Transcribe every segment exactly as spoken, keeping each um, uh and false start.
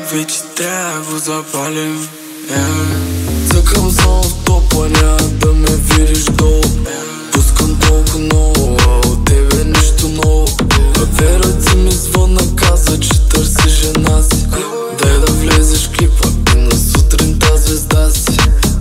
вече трябва да го запалим. yeah. Цъкам само в топа, няма да ме видиш долу. Пускам толкова много, а от тебе нищо ново. А Верата ми звънна, каза, че търси жена си. Дай да влезеш в клипа и на сутринта звезда си.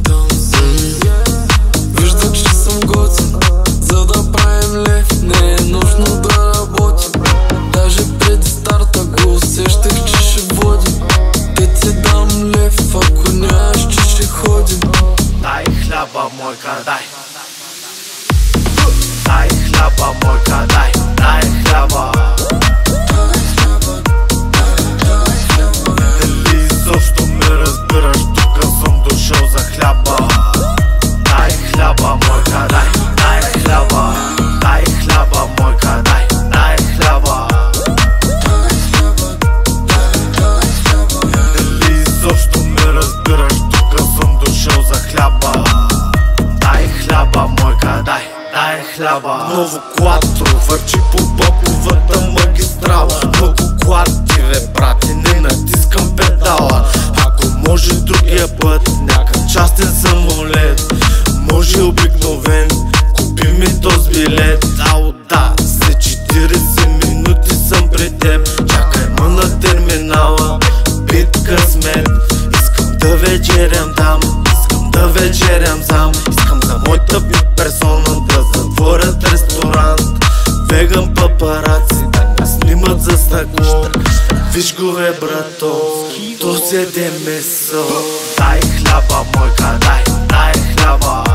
Вижда, че съм готин, за да правим лев. Не е нужно да работим. Даже преди старта го усещах, че ще водим. Те ти дам лев, ако нямаш, че ще ходим. Дай хляба, мойка, дай. Дай хляба, мойка, дай. Дай хляба. Дали изобщо ме разбираш, тук съм дошъл за хляба. Дай хляба, мойка, дай. Дай хляба. Дай хляба, мойка, дай. Дай хляба. Дали изобщо ме разбираш, тук съм дошъл за хляба. Дай хляба, мойка, дай. Дай хляба. Ново кватро върчи по боковата магистрала. Много квартире, брати, не натискам педала. Ако може другия път, някак частен самолет. Може обикновен, купи ми този билет. Ало да, след четиридесет минути съм при теб. Чакай ма на терминала, бит късмет. Искам да вечерям там, искам да вечерям сам. Искам за моята бит персона да затворят ресторант. Веган папараци да ме снимат за стъкло. Виж го бе, брато, то седе месо. Дай хляба, мойка, дай. Дай хляба.